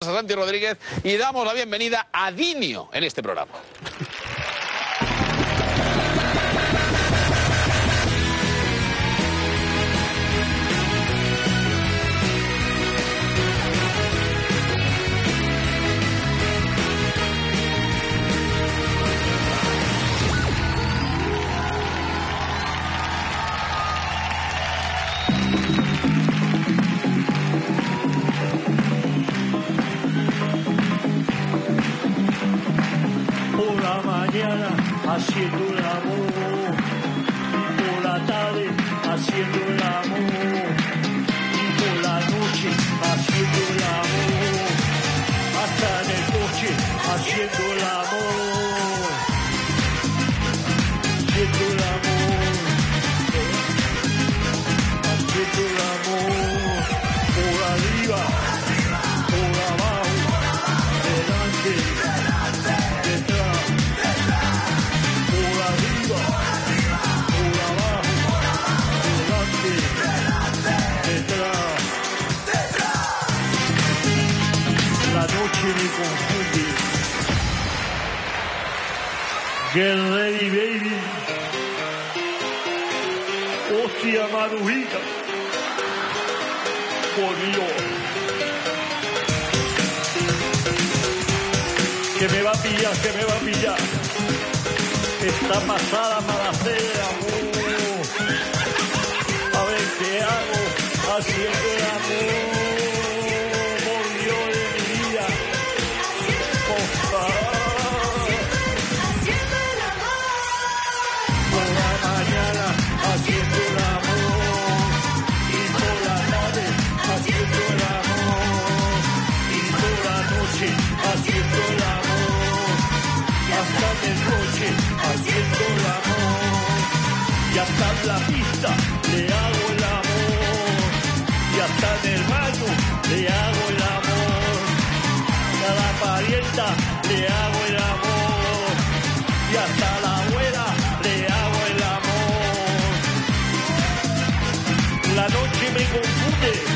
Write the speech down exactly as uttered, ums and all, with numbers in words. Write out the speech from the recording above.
a Santi Rodríguez y damos la bienvenida a Dinio en este programa. Haciendo el amor, y por la tarde haciendo el amor, y por la noche haciendo el amor, hasta en el coche haciendo el amor, haciendo el amor, haciendo el amor, por arriba, por abajo, delante, detrás. La noche me confunde. Get ready, baby. Hostia, madujita. Por Dios. Que me va a pillar, que me va a pillar. Está pasada para hacer amor. A ver qué hago haciendo el amor. Haciendo el amor, y hasta en el coche haciendo el amor, y hasta en la pista le hago el amor, y hasta en el baño le hago el amor, y a la parienta le hago el amor, y hasta a la abuela le hago el amor. La noche me confunde.